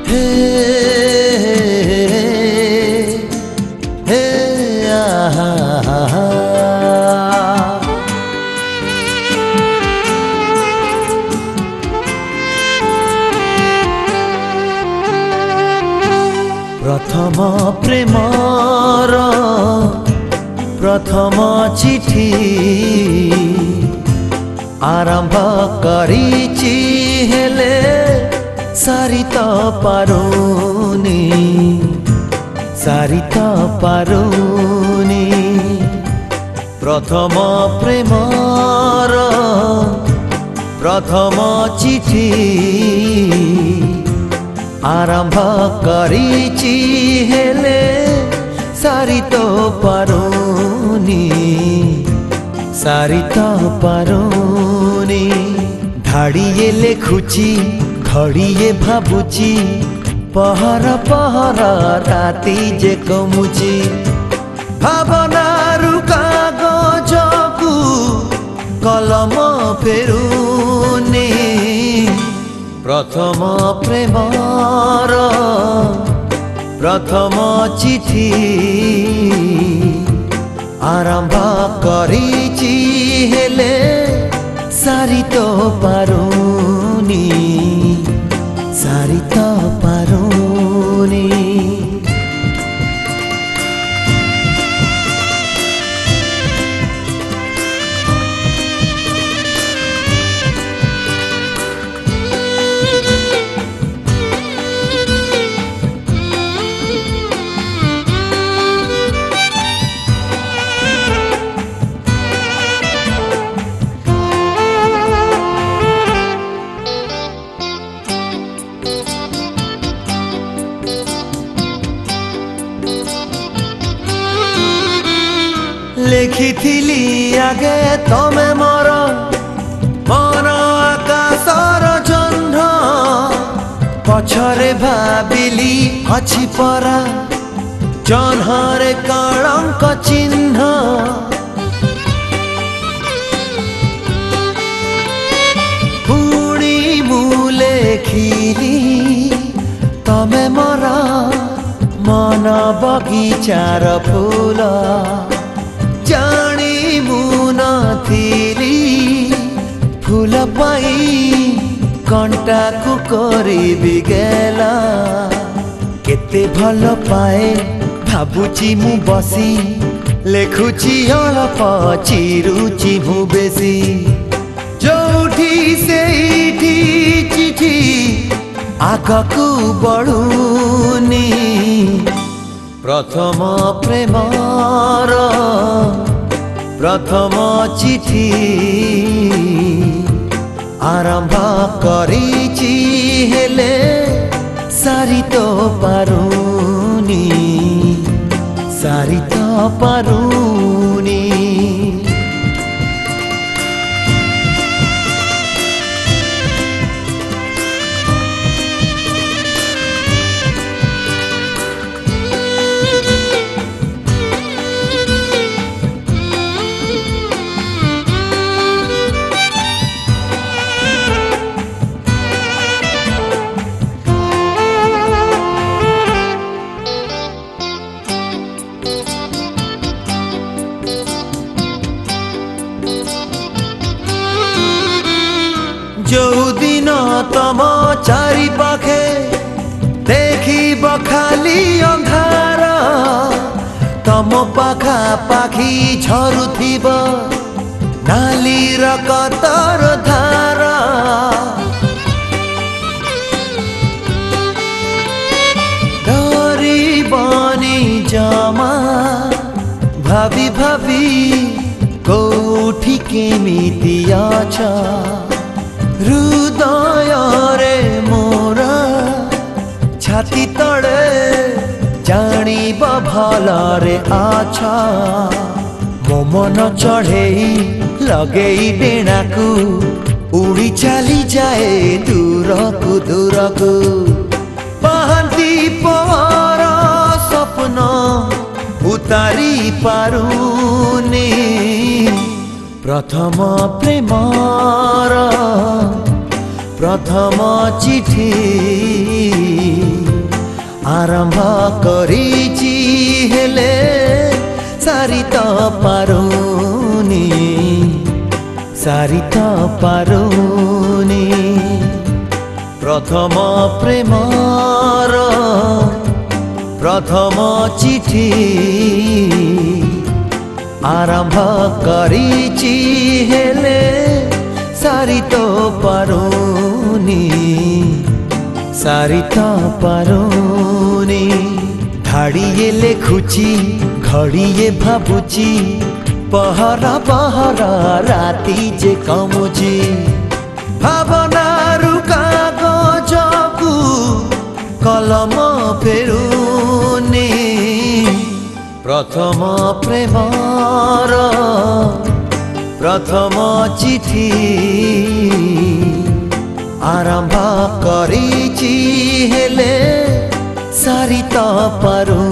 हे हे आहा प्रथम प्रेमर प्रथम चिठी आरंभ करिछि हेले सारी तो पारुनी प्रथम प्रेमर प्रथम चिठी आरंभ करिछि हेले सारी तो पारुनी धाड़िए लेखुची घड़िए भाबुची पहर पहर राती जे कमुची भावनारु कागजकु कलम फेरुनी प्रथम प्रेमर प्रथम चिठी आरंभ करिछि हेले सारी तो पारुनी लिखिथिली आगे तमे मोर मन आकाशर जह्न पछरे भाबिली अछि परा जह्नरे कलंक चिन्ह पुणी मु लेखिली तमे मोर मन बगीचार फूल जानी मुनथिली फूल पाई कंटा को करिबि गेला केते भल पाए भाबुची मु बसी लेखुची अल्प चिरुची मु बेसी जोठी सेठी चिठी आगकु बढुनी प्रथम प्रेमर प्रथम चिठी आरंभ करिछि हेले सारी तो पारुनी जो दिन तम चारि पाखे देखिब खाली अंधार तम पाखा पाखी झरुथिब नाली रकतर धार डरिबनी जमा भाभी भाभी कोठी केमिति अछ हृदय रे मोरा छाती तले जानिब भल रे आछा मो मन चढ़ेई लगेई डेणाकू उड़ी चली जाए दूरकू पाहंती पर स्वप्न उतारी पारुनी प्रथम प्रेमर प्रथम चिठी आरंभ करिछि हेले सारी तो पारुनी सारी तो पारुनी प्रथम प्रेमर प्रथम चिठी आरंभ करिछि हेले सारी तो पारुनी सारी तो पारुनी धाड़िए लेखुची घड़िए भाबुची पहरा पहरा राती जे कमुची भावनारु कागजकु कलम फेरुनी प्रथम प्रेमर प्रथम चिठी आरंभ करिछि हेले सारी तो पारुनी।